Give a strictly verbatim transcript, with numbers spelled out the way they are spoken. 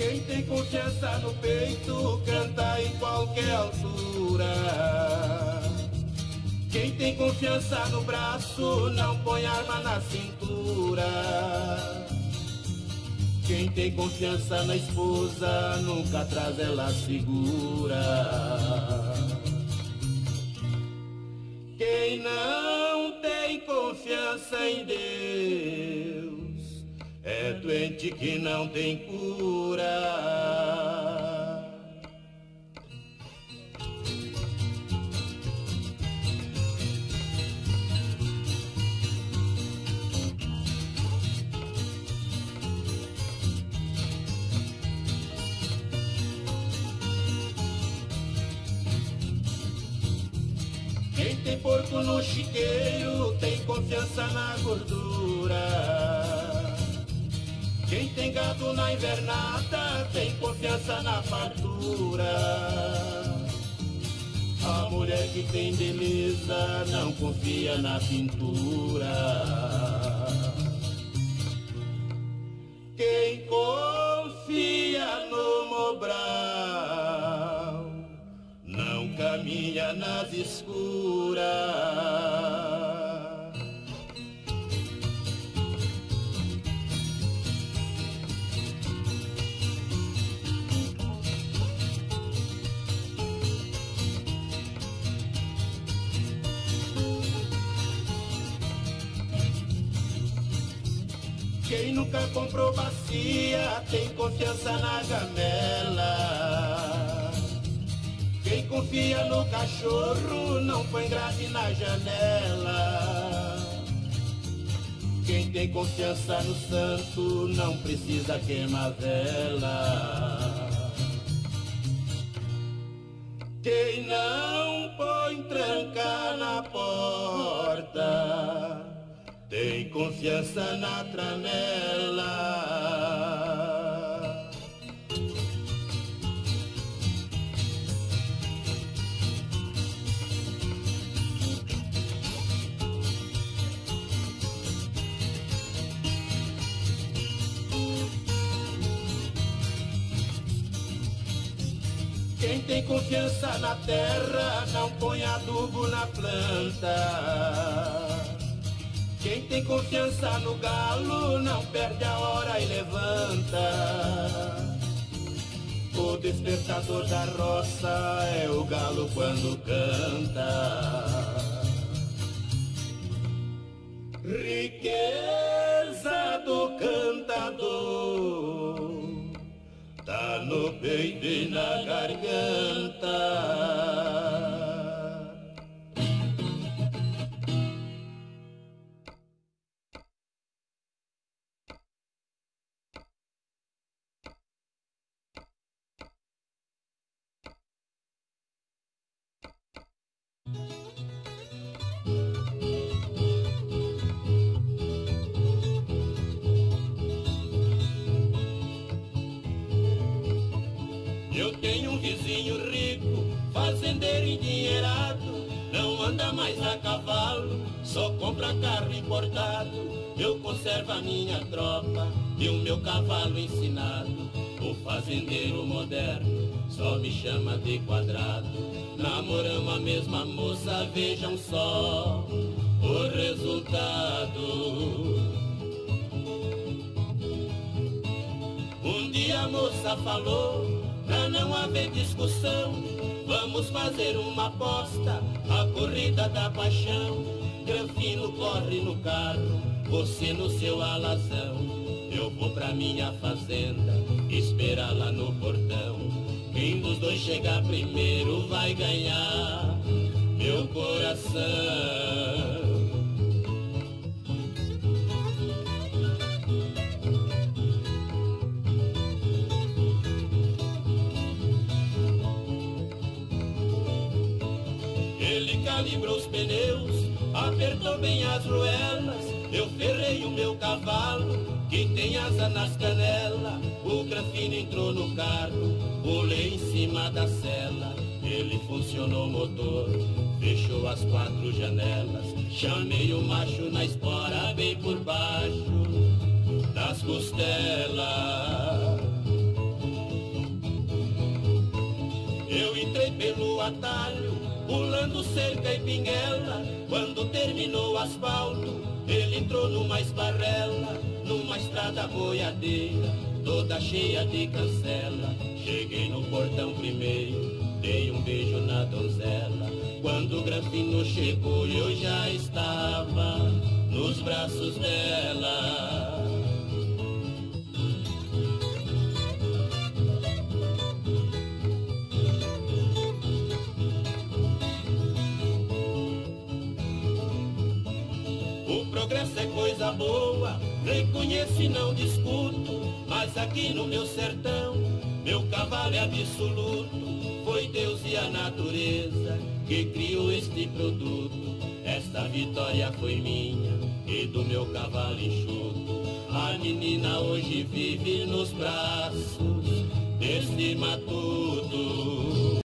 Quem tem confiança no peito canta em qualquer altura. Quem tem confiança no braço não põe arma na cintura. Quem tem confiança na esposa nunca traz ela segura. Quem não tem confiança em Deus é doente que não tem cura. Quem tem porco no chiqueiro tem confiança na gordura. Quem tem gado na invernada tem confiança na fartura. A mulher que tem beleza não confia na pintura. Quem confia no Mobral não caminha nas escuras. Quem nunca comprou bacia tem confiança na gamela. Quem confia no cachorro não põe grade na janela. Quem tem confiança no santo não precisa queimar vela. Quem não põe tranca na porta tem confiança na tramela. Quem tem confiança na terra não põe adubo na planta. Quem tem confiança no galo não perde a hora e levanta. O despertador da roça é o galo quando canta. Riqueza do cantador tá no peito e na garganta. Eu tenho um vizinho rico, fazendeiro endinheirado, não anda mais a cavalo, só compra carro importado. Eu conservo a minha tropa e o meu cavalo ensinado. O fazendeiro moderno só me chama de Quadrado. Namoramos a mesma moça, vejam só o resultado. Um dia a moça falou, pra não haver discussão, vamos fazer uma aposta, a corrida da paixão. Granfino corre no carro, você no seu alazão. Eu vou pra minha fazenda, esperar lá no portão. Quem dos dois chegar primeiro vai ganhar meu coração. Ele calibrou os pneus, apertou bem as ruelas. Eu ferrei o meu cavalo, que tem asa nas canelas. O Granfino entrou no carro, pulei em cima da sela. Ele funcionou o motor, fechou as quatro janelas. Chamei o macho na espora, bem por baixo das costelas. atalho, pulando cerca e pinguela. Quando terminou o asfalto, ele entrou numa esparrela, numa estrada boiadeira, toda cheia de cancela. Cheguei no portão primeiro, dei um beijo na donzela. Quando o Granfino chegou, eu já estava nos braços dela. O progresso é coisa boa, reconheço e não discuto, mas aqui no meu sertão, meu cavalo é absoluto. Foi Deus e a natureza que criou este produto. Esta vitória foi minha e do meu cavalo enxuto. A menina hoje vive nos braços deste matuto.